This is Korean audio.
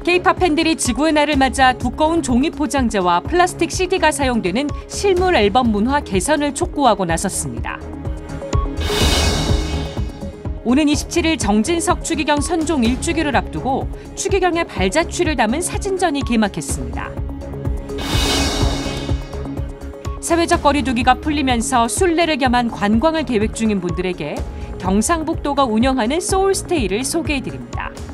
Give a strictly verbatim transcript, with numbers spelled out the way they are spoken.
케이팝 팬들이 지구의 날을 맞아 두꺼운 종이 포장재와 플라스틱 씨디가 사용되는 실물 앨범 문화 개선을 촉구하고 나섰습니다. 오는 이십칠 일 정진석 추기경 선종 일 주기를 앞두고 추기경의 발자취를 담은 사진전이 개막했습니다. 사회적 거리두기가 풀리면서 순례를 겸한 관광을 계획 중인 분들에게 경상북도가 운영하는 소울스테이를 소개해드립니다.